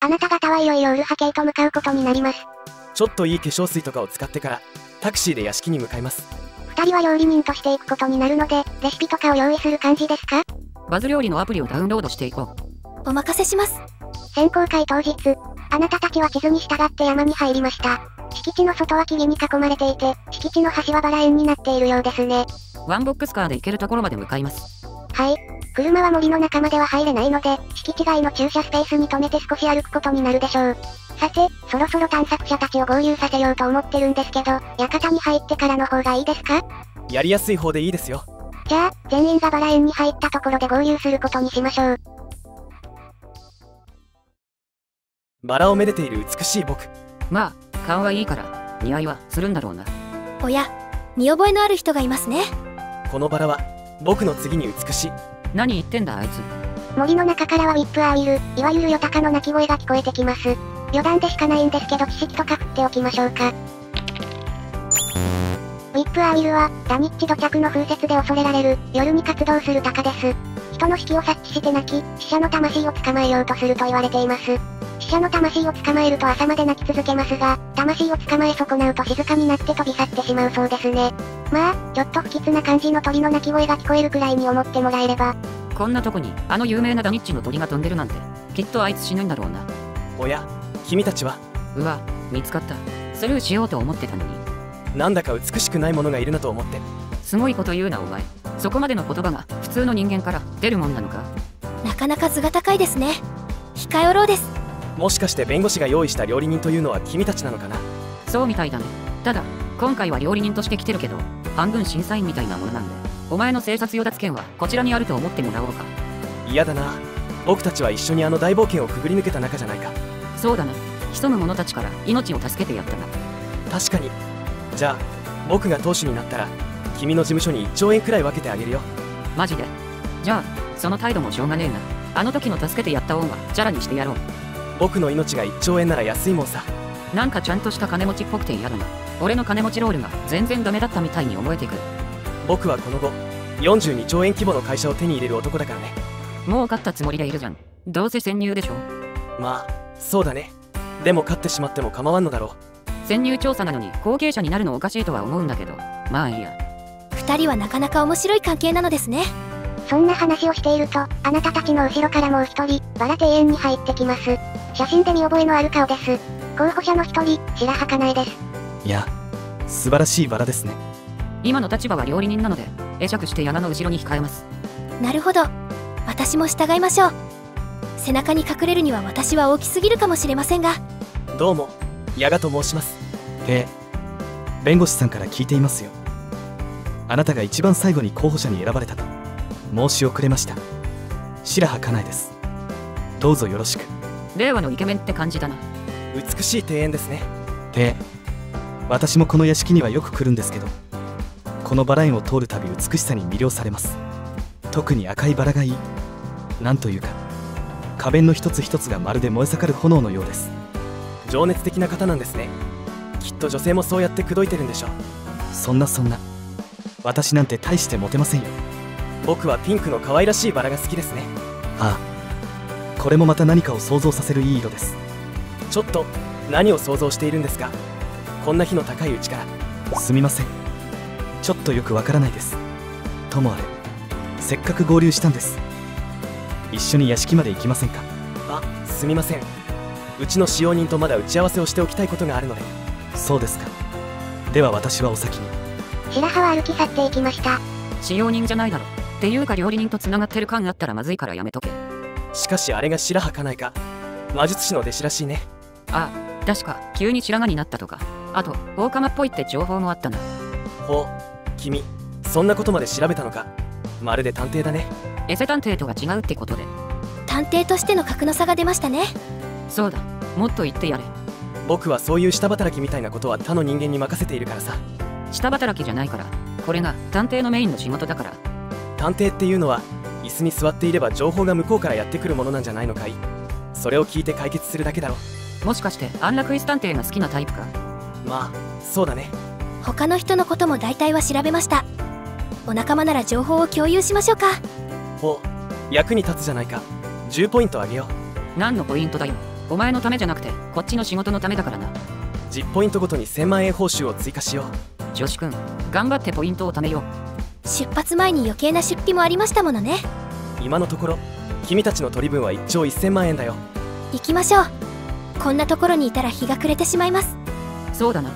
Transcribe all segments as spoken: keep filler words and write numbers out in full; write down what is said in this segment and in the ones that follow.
あなた方はいよいよウルハ家へと向かうことになります。 ちょっといい化粧水とかを使ってからタクシーで屋敷に向かいます。 二人は料理人として行くことになるので、レシピとかを用意する感じですか？ バズ料理のアプリをダウンロードしていこう。お任せします。 選考会当日、あなたたちは地図に従って山に入りました。敷地の外は木々に囲まれていて、敷地の端はバラ園になっているようですね。 ワンボックスカーで行けるところまで向かいます。 はい。車は森の中までは入れないので、敷地外の駐車スペースに止めて少し歩くことになるでしょう。さて、そろそろ探索者たちを合流させようと思ってるんですけど、館に入ってからの方がいいですか？ やりやすい方でいいですよ。 じゃあ、全員がバラ園に入ったところで合流することにしましょう。 バラをめでている美しい僕。 まあ、顔はいいから、似合いはするんだろうな。 おや、見覚えのある人がいますね。 このバラは、僕の次に美しい。 何言ってんだあいつ。 森の中からはウィップアーウィル、いわゆるヨタカの鳴き声が聞こえてきます。余談でしかないんですけど知識とか振っておきましょうか。ウィップアーウィルは、ダニッチ土着の風雪で恐れられる、夜に活動する鷹です。人の死期を察知して鳴き、死者の魂を捕まえようとすると言われています。死者の魂を捕まえると朝まで鳴き続けますが、魂を捕まえ損なうと静かになって飛び去ってしまうそうですね。まあ、ちょっと不吉な感じの鳥の鳴き声が聞こえるくらいに思ってもらえれば。 こんなとこに、あの有名なダニッチの鳥が飛んでるなんて、きっとあいつ死ぬんだろうな。 おや、君たちは？ うわ、見つかった。スルーしようと思ってたのに。 なんだか美しくないものがいるなと思って。 すごいこと言うなお前。そこまでの言葉が普通の人間から出るもんなのか？ なかなか図が高いですね。控えおろうです。 もしかして弁護士が用意した料理人というのは君たちなのかな？ そうみたいだね。ただ今回は料理人として来てるけど、半分審査員みたいなものなんで、お前の生殺与奪権はこちらにあると思ってもらおうか。 嫌だな。僕たちは一緒にあの大冒険をくぐり抜けた仲じゃないか。 そうだな。潜む者たちから命を助けてやったな。 確かに。じゃあ僕が当主になったら君の事務所にいっちょうえんくらい分けてあげるよ。 マジで？じゃあその態度もしょうがねえな。あの時の助けてやった恩はチャラにしてやろう。 僕の命がいっちょうえんなら安いもんさ。 なんかちゃんとした金持ちっぽくて嫌だな。俺の金持ちロールが全然ダメだったみたいに思えてくる。 僕はこの後よんじゅうにちょうえん規模の会社を手に入れる男だからね。 もう勝ったつもりでいるじゃん。どうせ潜入でしょ。 まあそうだね。でも勝ってしまっても構わんのだろう。潜入調査なのに後継者になるのおかしいとは思うんだけど、まあいいや。 二人はなかなか面白い関係なのですね。 そんな話をしていると、あなたたちの後ろからもう一人、バラ庭園に入ってきます。写真で見覚えのある顔です。候補者の一人、白羽かなえです。 いや、素晴らしいバラですね。 今の立場は料理人なので、会釈して山の後ろに控えます。 なるほど。私も従いましょう。背中に隠れるには私は大きすぎるかもしれませんが。 どうも、矢賀と申します。 ええ、弁護士さんから聞いていますよ。あなたが一番最後に候補者に選ばれたと。申し遅れました。白羽かなえです。どうぞよろしく。 令和のイケメンって感じだな。 美しい庭園ですね。 ええ、私もこの屋敷にはよく来るんですけど、このバラ園を通るたび美しさに魅了されます。特に赤いバラがいい。なんというか、花弁の一つ一つがまるで燃え盛る炎のようです。 情熱的な方なんですね。きっと女性もそうやって口説いてるんでしょう。 そんなそんな、私なんて大してモテませんよ。 僕はピンクの可愛らしいバラが好きですね。 ああ、これもまた何かを想像させるいい色です。 ちょっと何を想像しているんですか？こんな日の高いうちから。 すみません、ちょっとよくわからないです。ともあれ、せっかく合流したんです。一緒に屋敷まで行きませんか？ あ、すみません。うちの使用人とまだ打ち合わせをしておきたいことがあるので。 そうですか。では私はお先に。 白羽は歩き去っていきました。 使用人じゃないだろ。っていうか料理人と繋がってる感あったらまずいからやめとけ。 しかしあれが白羽かなえか。魔術師の弟子らしいね。 ああ、確か急に白髪になったとか、あとオオカマっぽいって情報もあったな。 ほう、君そんなことまで調べたのか。まるで探偵だね。 エセ探偵とは違うってことで。 探偵としての格の差が出ましたね。 そうだ、もっと言ってやれ。 僕はそういう下働きみたいなことは他の人間に任せているからさ。 下働きじゃないから、これが探偵のメインの仕事だから。 探偵っていうのは椅子に座っていれば情報が向こうからやってくるものなんじゃないのかい。それを聞いて解決するだけだろ。 もしかしてあんなクイズ探偵が好きなタイプか？ まあそうだね。 他の人のことも大体は調べました。お仲間なら情報を共有しましょうか。 ほう、役に立つじゃないか。じゅうポイントあげよう。何のポイントだよ。 お前のためじゃなくてこっちの仕事のためだからな。 じゅうポイントごとにせんまんえん報酬を追加しよう。 女子くん、頑張ってポイントを貯めよう。 出発前に余計な出費もありましたものね。 今のところ君たちの取り分はいっちょうせんまんえんだよ。 行きましょう。こんなところにいたら日が暮れてしまいます。 そうだな。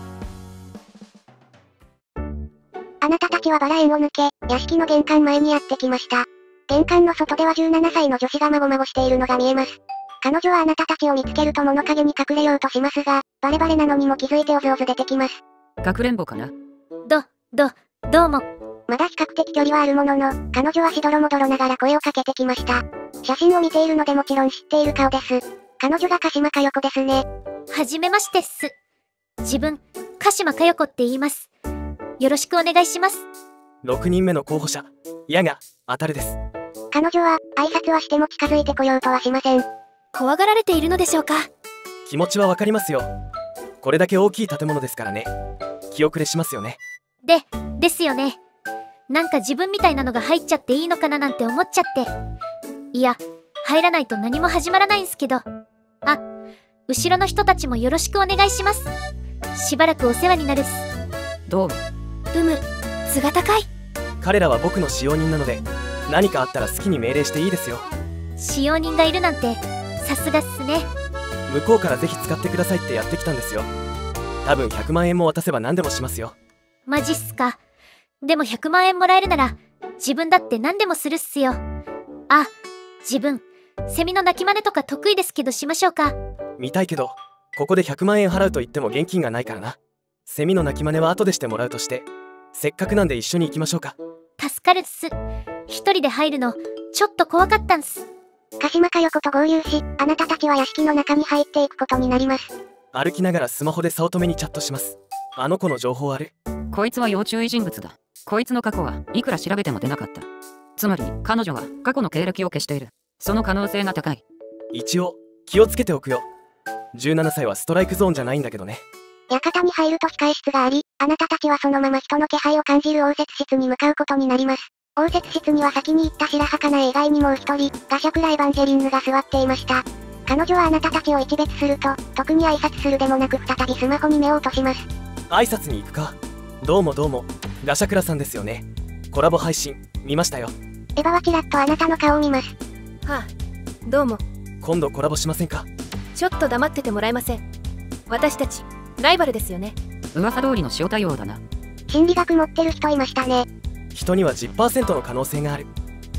あなたたちはバラ園を抜け、屋敷の玄関前にやってきました。玄関の外ではじゅうななさいの女子がまごまごしているのが見えます。彼女はあなたたちを見つけると物陰に隠れようとしますが、バレバレなのにも気づいてお上手出てきます。 かくれんぼかな。 ど、ど、どうも。 まだ比較的距離はあるものの、彼女はしどろもどろながら声をかけてきました。写真を見ているのでもちろん知っている顔です。彼女が鹿島佳代子ですね。 はじめましてっす。自分、鹿島佳代子って言います。よろしくお願いします。 ろくにんめの候補者、矢が当たるです。 彼女は、挨拶はしても近づいてこようとはしません。 怖がられているのでしょうか。 気持ちはわかりますよ。これだけ大きい建物ですからね。気遅れしますよね。 で、ですよね。なんか自分みたいなのが入っちゃっていいのかななんて思っちゃって。いや、入らないと何も始まらないんすけど。あ、後ろの人たちもよろしくお願いします。しばらくお世話になるっす。 どうも。 うむ、図が高い。 彼らは僕の使用人なので、何かあったら好きに命令していいですよ。 使用人がいるなんて、さすがっすね。 向こうからぜひ使ってくださいってやってきたんですよ。多分ひゃくまんえんも渡せば何でもしますよ。 マジっすか。でもひゃくまんえんもらえるなら、自分だって何でもするっすよ。あ、自分、セミの鳴き真似とか得意ですけどしましょうか。 見たいけど、ここでひゃくまんえん払うと言っても現金がないからな。セミの鳴き真似は後でしてもらうとして、せっかくなんで一緒に行きましょうか。 助かるっす。一人で入るの、ちょっと怖かったんす。 鹿島佳代子と合流し、あなたたちは屋敷の中に入っていくことになります。 歩きながらスマホで早乙女にチャットします。あの子の情報ある？ こいつは要注意人物だ。こいつの過去はいくら調べても出なかった。つまり彼女は過去の経歴を消している。その可能性が高い。 一応気をつけておくよ。じゅうななさいはストライクゾーンじゃないんだけどね。 館に入ると控え室があり、あなたたちはそのまま人の気配を感じる応接室に向かうことになります。応接室には先に行った白羽かなえ以外にもう一人、ガシャクラエヴァンジェリンヌが座っていました。彼女はあなたたちを一別すると、特に挨拶するでもなく再びスマホに目を落とします。 挨拶に行くか。どうもどうも、ガシャクラさんですよね。コラボ配信、見ましたよ。 エヴァはちらっとあなたの顔を見ます。 はあ、どうも。 今度コラボしませんか？ ちょっと黙っててもらえません。私たち、ライバルですよね。 噂通りの塩対応だな。 心理学持ってる人いましたね。 人には じゅっパーセント の可能性がある。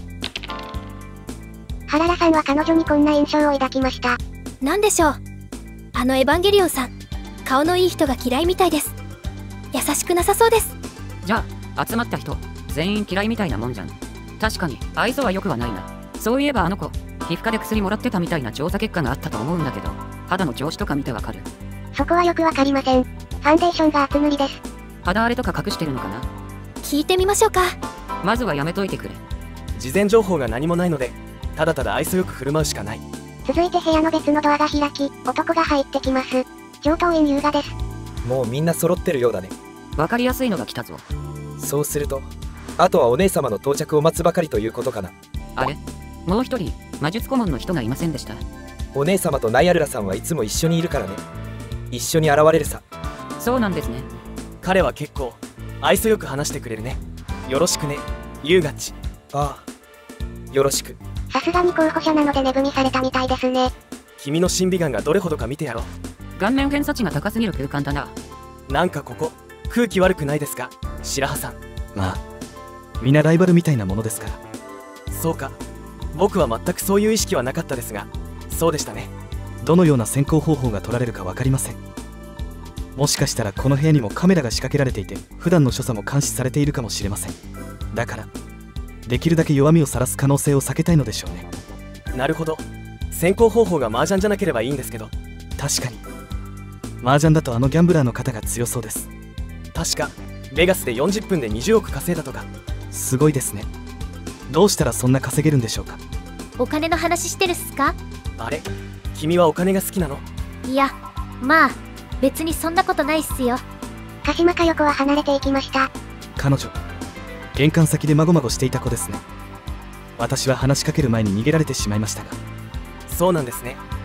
ハララさんは彼女にこんな印象を抱きました。 なんでしょう。あのエヴァンゲリオンさん、顔のいい人が嫌いみたいです。優しくなさそうです。 じゃあ集まった人全員嫌いみたいなもんじゃん。確かに愛想は良くはないな。そういえばあの子皮膚科で薬もらってたみたいな調査結果があったと思うんだけど、肌の調子とか見てわかる？ そこはよくわかりません。ファンデーションが厚塗りです。 肌荒れとか隠してるのかな？ 聞いてみましょうか。 まずはやめといてくれ。 事前情報が何もないので、ただただ愛想よく振る舞うしかない。 続いて部屋の別のドアが開き、男が入ってきます。上等園優雅です。 もうみんな揃ってるようだね。 わかりやすいのが来たぞ。 そうすると、あとはお姉様の到着を待つばかりということかな。 あれ？もう一人魔術顧問の人がいませんでした？ お姉様とナイアルラさんはいつも一緒にいるからね。一緒に現れるさ。 そうなんですね。 彼は結構愛想よく話してくれるね。よろしくね、ユーガッチ。 ああ、よろしく。 さすがに候補者なので恵みされたみたいですね。 君の審美眼がどれほどか見てやろう。 顔面偏差値が高すぎる空間だな。 なんかここ空気悪くないですか、白羽さん。 まあ皆ライバルみたいなものですから。 そうか、僕は全くそういう意識はなかったですが、そうでしたね。 どのような選考方法が取られるか分かりません。もしかしたらこの部屋にもカメラが仕掛けられていて、普段の所作も監視されているかもしれません。だからできるだけ弱みを晒す可能性を避けたいのでしょうね。 なるほど。選考方法が麻雀じゃなければいいんですけど。 確かに麻雀だとあのギャンブラーの方が強そうです。 確かベガスでよんじゅっぷんでにじゅうおく稼いだとか。 すごいですね。どうしたらそんな稼げるんでしょうか。 お金の話してるっすか？ あれ、君はお金が好きなの？ いや、まあ別にそんなことないっすよ。 鹿島佳代子は離れていきました。 彼女玄関先でまごまごしていた子ですね。私は話しかける前に逃げられてしまいましたが。 そうなんですね。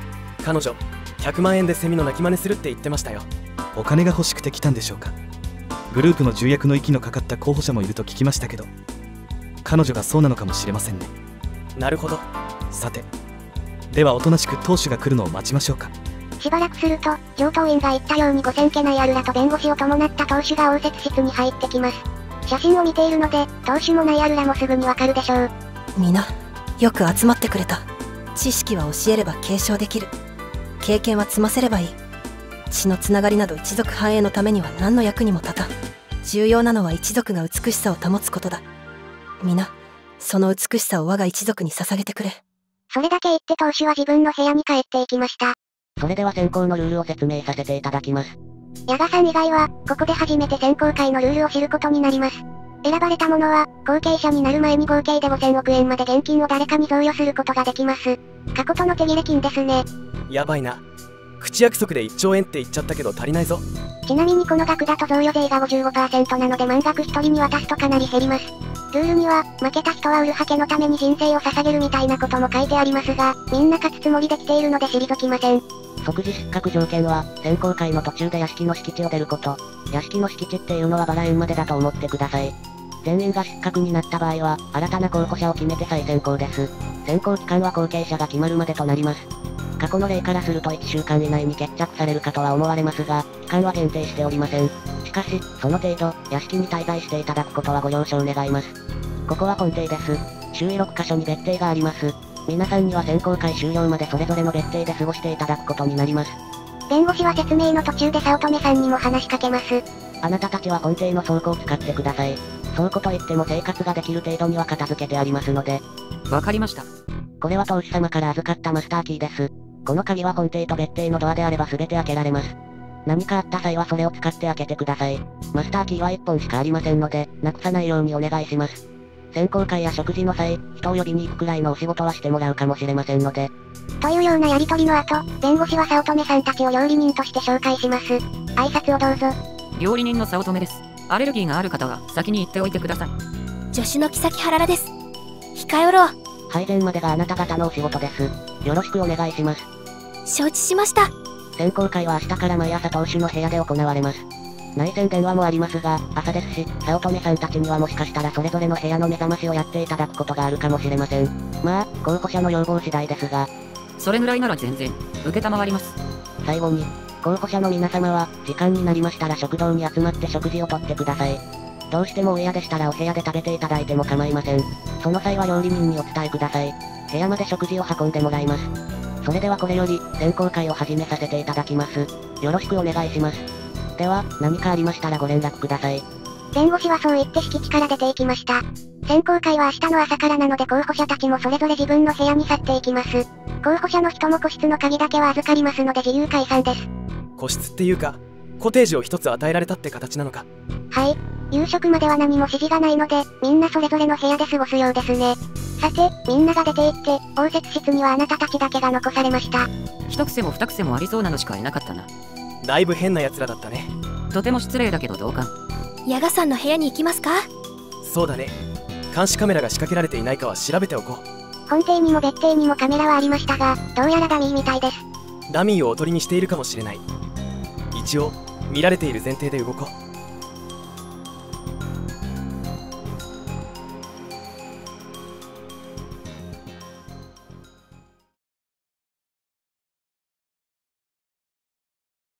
彼女ひゃくまんえんでセミの鳴き真似するって言ってましたよ。 お金が欲しくて来たんでしょうか。グループの重役の息のかかった候補者もいると聞きましたけど、彼女がそうなのかもしれませんね。 なるほど。 さて、ではおとなしく党首が来るのを待ちましょうか。 しばらくすると、上等院が言ったようにごせん家内アルラと弁護士を伴った党首が応接室に入ってきます。写真を見ているので、党首もナイアルラもすぐにわかるでしょう。 皆、よく集まってくれた。知識は教えれば継承できる。経験は積ませればいい。血のつながりなど一族繁栄のためには何の役にも立たん。重要なのは一族が美しさを保つことだ。皆、その美しさを我が一族に捧げてくれ。 それだけ言って党首は自分の部屋に帰っていきました。 それでは選考のルールを説明させていただきます。 ヤガさん以外は、ここで初めて選考会のルールを知ることになります。選ばれた者は、後継者になる前に合計でごせんおくえんまで現金を誰かに贈与することができます。過去との手切れ金ですね。 やばいな。口約束でいっちょうえんって言っちゃったけど足りないぞ。 ちなみにこの額だと贈与税が ごじゅうごパーセント なので満額ひとりに渡すとかなり減ります。ルールには、負けた人はウルハ家のために人生を捧げるみたいなことも書いてありますが、みんな勝つつもりで来ているので退きません。 即時失格条件は、選考会の途中で屋敷の敷地を出ること。屋敷の敷地っていうのはバラ園までだと思ってください。全員が失格になった場合は、新たな候補者を決めて再選考です。選考期間は後継者が決まるまでとなります。過去の例からするといっしゅうかん以内に決着されるかとは思われますが、期間は限定しておりません。しかし、その程度、屋敷に滞在していただくことはご了承願います。ここは本邸です。周囲ろっかしょに別邸があります。皆さんには選考会終了までそれぞれの別邸で過ごしていただくことになります。 弁護士は説明の途中で早乙女さんにも話しかけます。 あなたたちは本邸の倉庫を使ってください。倉庫といっても生活ができる程度には片付けてありますので。 わかりました。 これは当主様から預かったマスターキーです。この鍵は本邸と別邸のドアであれば全て開けられます。何かあった際はそれを使って開けてください。マスターキーはいっぽんしかありませんので、なくさないようにお願いします。選考会や食事の際、人を呼びに行くくらいのお仕事はしてもらうかもしれませんので。 というようなやりとりの後、弁護士は早乙女さんたちを料理人として紹介します。挨拶をどうぞ。 料理人の早乙女です。アレルギーがある方は先に言っておいてください。 助手の木崎原です。控えおろう。 配膳までがあなた方のお仕事です。よろしくお願いします。 承知しました。 選考会は明日から毎朝当主の部屋で行われます。内線電話もありますが、朝ですし、早乙女さんたちにはもしかしたらそれぞれの部屋の目覚ましをやっていただくことがあるかもしれません。まあ、候補者の要望次第ですが。 それぐらいなら全然、受けたまわります。 最後に、候補者の皆様は、時間になりましたら食堂に集まって食事をとってください。どうしてもお嫌でしたらお部屋で食べていただいても構いません。その際は料理人にお伝えください。部屋まで食事を運んでもらいます。それではこれより、選考会を始めさせていただきます。よろしくお願いします。では、何かありましたらご連絡ください。 弁護士はそう言って敷地から出て行きました。選考会は明日の朝からなので候補者たちもそれぞれ自分の部屋に去っていきます。候補者の人も個室の鍵だけは預かりますので自由解散です。 個室っていうか、コテージを一つ与えられたって形なのか。 はい。夕食までは何も指示がないので、みんなそれぞれの部屋で過ごすようですね。さて、みんなが出て行って、応接室にはあなたたちだけが残されました。 一癖も二癖もありそうなのしかいなかったな。 だいぶ変な奴らだったね。 とても失礼だけど同感。 ヤガさんの部屋に行きますか？ そうだね。監視カメラが仕掛けられていないかは調べておこう。 本邸にも別邸にもカメラはありましたが、どうやらダミーみたいです。 ダミーをおとりにしているかもしれない。一応、見られている前提で動こう。